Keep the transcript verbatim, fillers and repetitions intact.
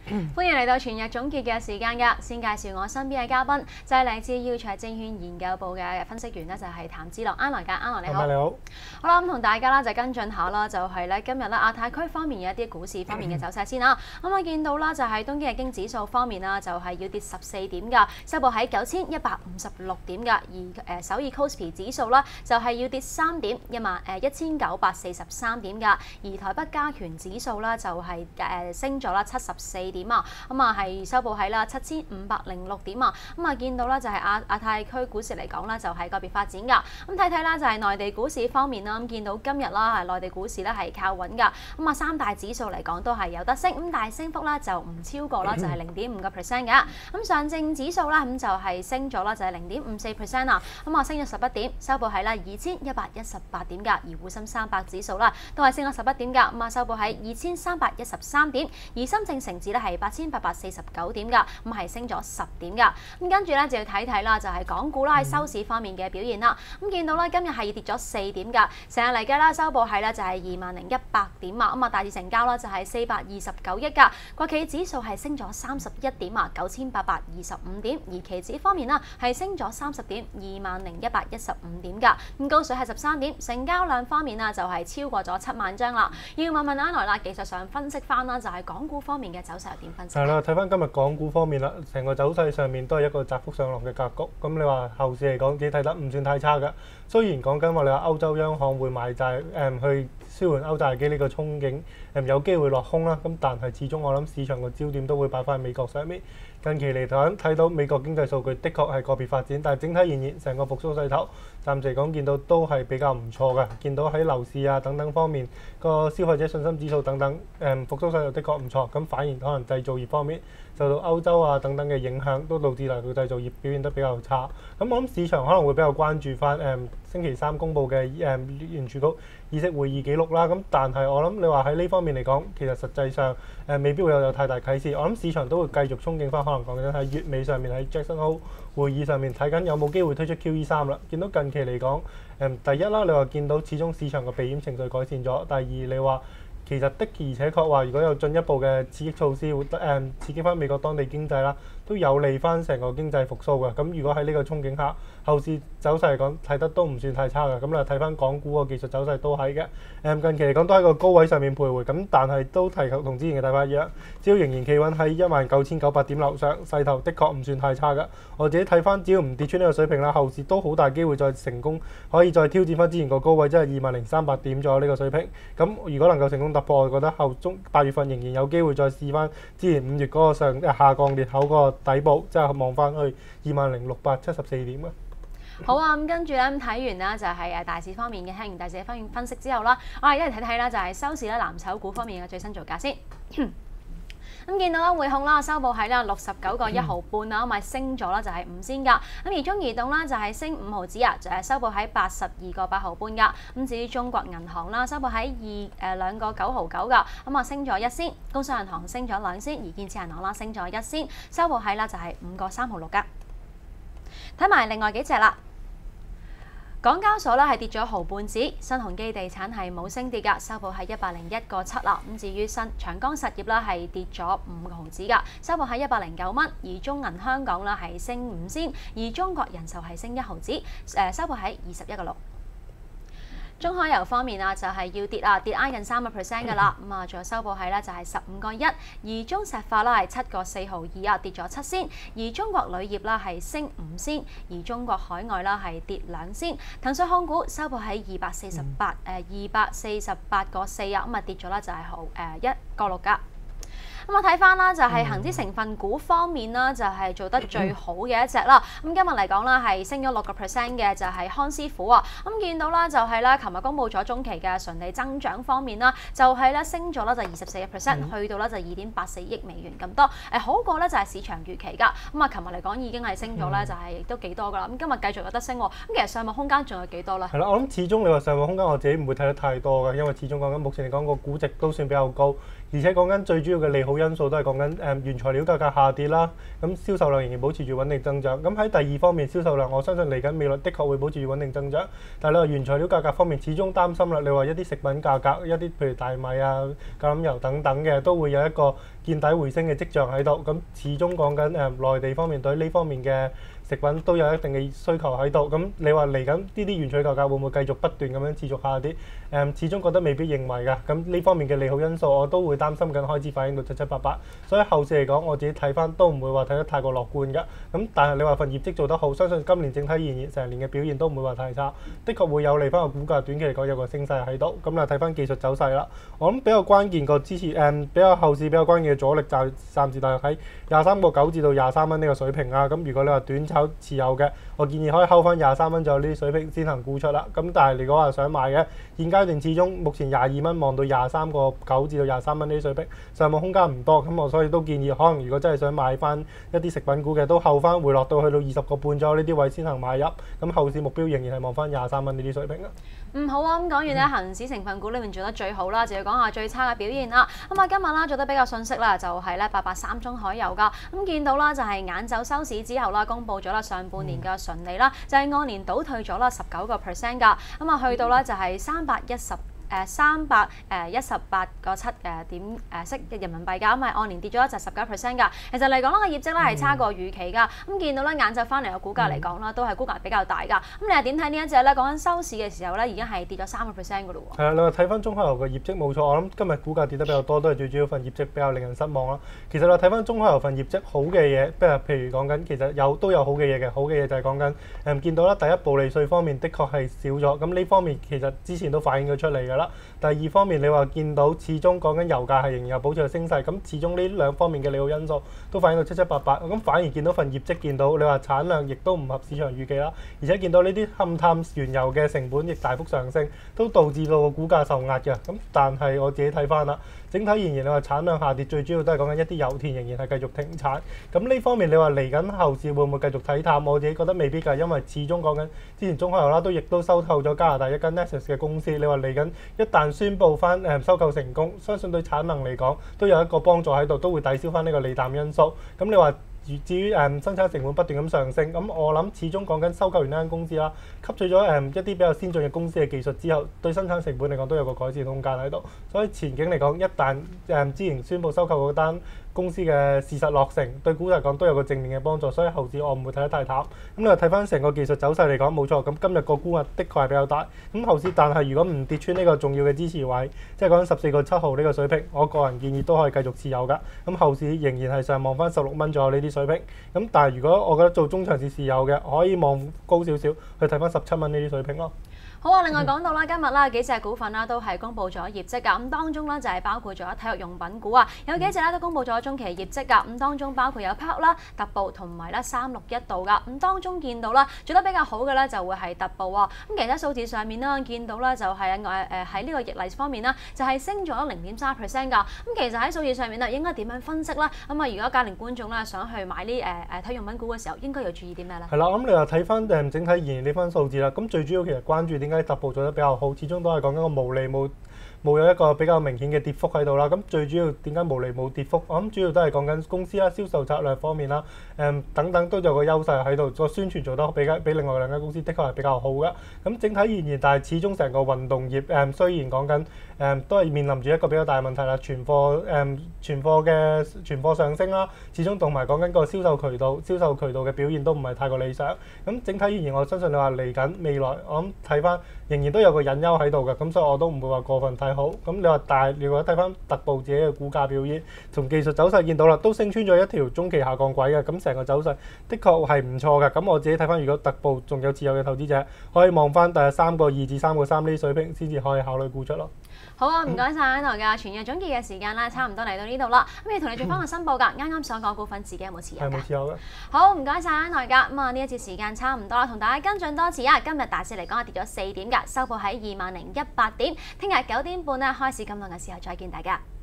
歡迎嚟到全日總結嘅時間㗎。先介紹我身邊嘅嘉賓，就係嚟自耀才證券研究部嘅分析員咧，就係譚志樂 Alan 㗎 ，Alan 你好。 你好。 好啦，咁同大家啦就跟進下啦，就係咧今日咧亞太區方面有一啲股市方面嘅走勢先啦。咁我見到啦就係東京日經指數方面啦，就係要跌十四點㗎，收報喺九千一百五十六點㗎。而誒首爾 Kospi 指數啦就係要跌三點，一萬誒一千九百四十三點㗎。而台北加權指數啦就係誒升咗啦七十四點啊，咁啊係收報喺啦七千五百零六點啊。咁啊見到啦就係亞亞太區股市嚟講啦，就係個別發展㗎。咁睇睇啦就係內地股市方面啦，咁見到今日啦係內地股市咧係靠穩㗎。咁啊三大指數嚟講都係有得升，咁但係升幅咧就唔超過啦，就係零點五個 percent 㗎。咁上證指數啦咁就係升咗啦，就係零點五四 percent 啊。咁啊升咗十一點，收報喺啦二千一百一十八點㗎。而滬深三百指數啦都係升咗十一點㗎，咁啊收報喺二千三百一十三點。而深證成指咧係八千八百四十九點㗎，咁係升咗十點㗎。咁跟住咧就要睇睇啦，就係港股啦喺收市方面嘅表現啦。咁見到咧今日係跌咗四點㗎，成日嚟計啦，收報係咧就係二萬零一百點啊。咁啊大市成交啦就係四百二十九億㗎。國企指數係升咗三十一點啊，九千八百二十五點。而期指方面啦係升咗三十點，二萬零一百一十五點㗎。咁高水係十三點，成交量方面啊就係超過咗七萬張啦。要問問阿來啦，技術上分析翻啦，就係港股方面嘅走勢又點分析？ 係啦，睇翻今日港股方面啦，成個走勢上面都係一個窄幅上落嘅格局。咁你話後市嚟講，自己睇得唔算太差㗎。雖然講緊話你話歐洲央行會買債誒、嗯、去舒緩歐債危機呢個憧憬誒、嗯、有機會落空啦。咁但係始終我諗市場個焦點都會擺翻喺美國上面。近期嚟講睇到美國經濟數據的確係個別發展，但係整體而言成個復甦勢頭暫時嚟講見到都係比較唔錯嘅。見到喺樓市啊等等方面個消費者信心指數等等誒、嗯、復甦勢頭的確唔錯。咁反而可能製造業方面受到歐洲啊等等嘅影響，都導致嚟到製造業表現得比較差。咁我諗市場可能會比較關注翻誒、嗯、星期三公佈嘅誒聯儲局議息會議記錄啦。咁但係我諗你話喺呢方面嚟講，其實實際上誒、呃、未必會有有太大啟示。我諗市場都會繼續憧憬翻，可能講緊喺月尾上面喺 Jackson Hole 會議上面睇緊有冇機會推出 Q E 三啦。見到近期嚟講，誒、嗯、第一啦，你話見到始終市場嘅避險情緒改善咗。第二你話其實的而且確話，如果有進一步嘅刺激措施，會誒、嗯、刺激翻美國當地經濟啦，都有利翻成個經濟復甦嘅。咁如果喺呢個憧憬下，後市走勢嚟講睇得都唔算太差嘅。咁你睇翻港股個技術走勢都係嘅。誒、嗯、近期嚟講都喺個高位上面徘徊，咁但係都提及同之前嘅睇法一樣，只要仍然企穩喺一萬九千九百點樓上，勢頭的確唔算太差嘅。我自己睇翻，只要唔跌穿呢個水平啦，後市都好大機會再成功可以再挑戰翻之前個高位，即係二萬零三百點左右呢個水平。咁如果能夠成功突破，我覺得後中八月份仍然有機會再試翻之前五月嗰個上下降裂口嗰個底部，即係望翻去二萬零六百七十四點嘅。 好啊，咁跟住咧咁睇完啦，就係誒大市方面嘅聽完大市方面分析之後啦，我哋一齊睇睇啦，就係收市咧藍籌股方面嘅最新造價先。咁見到啦，匯控啦收報喺啦六十九個一毫半啦，咁咪升咗啦，就係五仙㗎。咁而中移動啦就係升五毫子啊，就係收報喺八十二個八毫半㗎。咁至於中國銀行啦，收報喺二誒兩個九毫九㗎，咁啊升咗一仙。工商銀行升咗兩仙，而建設銀行啦升咗一仙，收報喺啦就係五個三毫六㗎。睇埋另外幾隻啦。港交所咧係跌咗毫半子，新鴻基地產係冇升跌㗎，收報喺一百零一個七啦。咁至於新長江實業啦係跌咗五毫子㗎，收報喺一百零九蚊。而中銀香港啦係升五仙，而中國人壽係升一毫子，誒收報喺二十一個六。中海油方面啊，就係要跌啊，跌挨近三個 percent 㗎啦。咁啊，仲有收報係咧就係十五個一，而中石化啦係七個四毫二啊，跌咗七仙。而中國鋁業啦係升五仙，而中國海外啦係跌兩仙。騰訊控股收報喺二百四十八誒二百四十八個四啊，咁啊跌咗啦就係毫誒一個六㗎。咁我睇翻啦，就係恒指成分股方面啦，就係做得最好嘅一隻啦。咁今日嚟講啦，係升咗六個 percent 嘅就係康師傅啊。咁見到啦，就係啦，琴日公布咗中期嘅純利增長方面啦，就係咧升咗啦，就二十四個 percent，去到啦就二點八四億美元咁多。誒好過咧就係市場預期㗎。咁啊，琴日嚟講已經係升咗咧，就係都幾多㗎啦。咁今日繼續有得升喎。咁其實上望空間仲有幾多咧？係啦，我諗始終你話上望空間，我自己唔會睇得太多嘅，因為始終講緊目前嚟講個估值都算比較高。而且講緊最主要嘅利好因素都係講緊誒原材料價格下跌啦，咁銷售量仍然保持住穩定增長。咁喺第二方面銷售量，我相信嚟緊未來的確會保持住穩定增長。但係你話原材料價格方面，始終擔心啦。你話一啲食品價格，一啲譬如大米啊、橄欖油等等嘅，都會有一個見底回升嘅跡象喺度。咁始終講緊誒內地方面對呢方面嘅食品都有一定嘅需求喺度。咁你話嚟緊呢啲原材料價會唔會繼續不斷咁樣持續下跌？誒始終覺得未必認為㗎。咁呢方面嘅利好因素我都會擔心緊開始反映到七七八八。所以後市嚟講，我自己睇翻都唔會話睇得太過樂觀㗎。咁但係你話份業績做得好，相信今年整體而言成年嘅表現都唔會話太差。的確會有利翻個股價短期嚟講有個升勢喺度。咁啊睇翻技術走勢啦，我諗比較關鍵個支持誒比較後市比較關鍵嘅阻力就係暫時大約喺廿三個九至到廿三蚊呢個水平啊。咁如果你話短炒持有嘅，我建議可以睺翻廿三蚊左右呢啲水平先行沽出啦。咁但係如果話想買嘅，現階段始終目前廿二蚊望到廿三個九至到廿三蚊呢啲水平，上望空間唔多。咁我所以都建議可能如果真係想買翻一啲食品股嘅，都睺翻回落到去到二十個半左右呢啲位先行買入。咁後市目標仍然係望翻廿三蚊呢啲水平啊。 嗯，好啊，咁講完咧，恆指成分股裏面做得最好啦，就要講下最差嘅表現啦。咁啊，今日啦做得比較遜色啦，就係咧八八三中海油噶。咁見到啦，就係晏晝收市之後啦，公佈咗啦上半年嘅純利啦，就係按年倒退咗啦十九個 percent 噶。咁啊，去到咧就係三百一十。誒三百誒一十八個七誒點誒息嘅人民幣㗎，咁係按年跌咗一隻十九 percent 㗎。其實嚟講啦，個業績咧係差過預期㗎。咁、嗯、見到咧晏晝翻嚟嘅股價嚟講啦，都係股價比較大㗎。咁你係點睇呢一隻咧？講緊收市嘅時候咧，已經係跌咗三個 percent 㗎咯喎。係啊，你話睇翻中海油嘅業績冇錯，我諗今日股價跌得比較多，都係最主要份業績比較令人失望啦。其實你睇翻中海油份業績好嘅嘢，譬如譬如講緊其實有都有好嘅嘢嘅，好嘅嘢就係講緊誒見到啦，第一暴利稅方面的確係少咗，咁呢方面其實之前都反映咗出嚟㗎啦。第二方面你話見到始終講緊油價係仍然有保持嘅升勢，咁始終呢兩方面嘅利好因素都反映到七七八八，咁反而見到份業績見到你話產量亦都唔合市場預期啦，而且見到呢啲勘探原油嘅成本亦大幅上升，都導致到個股價受壓嘅。咁但係我自己睇翻啦，整體而言你話產量下跌，最主要都係講緊一啲油田仍然係繼續停產。咁呢方面你話嚟緊後市會唔會繼續睇淡？我自己覺得未必㗎，因為始終講緊之前中海油啦都亦都收購咗加拿大一間 Nexus 嘅公司，你話嚟緊一旦宣布翻誒收購成功，相信對產能嚟講都有一個幫助喺度，都會抵消翻呢個利淡因素。咁你話至於誒生產成本不斷咁上升，咁我諗始終講緊收購完呢間公司啦，吸取咗誒一啲比較先進嘅公司嘅技術之後，對生產成本嚟講都有個改善空間喺度。所以前景嚟講，一旦誒之前宣布收購嗰單公司嘅事實落成，對股嚟講都有個正面嘅幫助，所以後市我唔會睇得太淡。咁你話睇翻成個技術走勢嚟講，冇錯，咁今日個沽壓的確係比較大。咁後市但係如果唔跌穿呢個重要嘅支持位，即係講緊十四個七號呢個水平，我個人建議都可以繼續持有㗎。咁後市仍然係上望翻十六蚊左右呢啲水平。咁但係如果我覺得做中長線持有嘅，可以望高少少去睇翻十七蚊呢啲水平咯。 好啊！另外講到啦，今日啦幾隻股份啦都係公布咗業績㗎，咁當中咧就係包括咗體育用品股啊，有幾隻咧都公布咗中期業績㗎，咁當中包括有 Park 啦、特步同埋咧三六一度㗎，咁當中見到啦做得比較好嘅咧就會係特步喎，咁其他數字上面啦見到咧就係誒誒喺呢個逆例方面啦，就係升咗零點三 percent 㗎，咁其實喺數字上面咧應該點樣分析咧？咁啊，如果家庭觀眾咧想去買呢誒誒體育用品股嘅時候，應該要注意啲咩咧？係啦， 咁你話睇翻誒整體而言呢番數字啦，咁最主要其實關注點解特步做得比較好，始終都係講緊個毛利冇冇有一個比較明顯嘅跌幅喺度啦。咁最主要點解毛利冇跌幅？我諗主要都係講緊公司啦、銷售策略方面啦，誒、嗯、等等都有個優勢喺度。個宣傳做得比較比另外兩間公司的確係比較好嘅。咁整體而言，但係始終成個運動業誒、嗯、雖然講緊誒都係面臨住一個比較大嘅問題啦，存貨誒存貨嘅存貨上升啦，始終同埋講緊個銷售渠道、銷售渠道嘅表現都唔係太過理想。咁整體而言，我相信你話嚟緊未來，我諗睇翻仍然都有個隱憂喺度嘅。咁所以我都唔會話過分睇好。咁你話但係如果睇翻特步自己嘅股價表現，從技術走勢見到啦，都升穿咗一條中期下降軌嘅。咁成個走勢的確係唔錯嘅。咁我自己睇翻，如果特步仲有持有嘅投資者，可以望翻第三個二至三個三呢啲水平，先至可以考慮沽出咯。 好啊，唔該晒呢度嘅全日總結嘅時間啦，差唔多嚟到呢度啦。咁要同你做翻個申報㗎，啱啱所講股份自己有冇持有㗎？係冇持有嘅。 好，唔該晒呢度㗎。咁啊呢一節時間差唔多啦，同大家跟進多次啊。今日大市嚟講係跌咗四點㗎，收報喺二萬零一百點。聽日九點半咧開市咁耐嘅時候再見大家。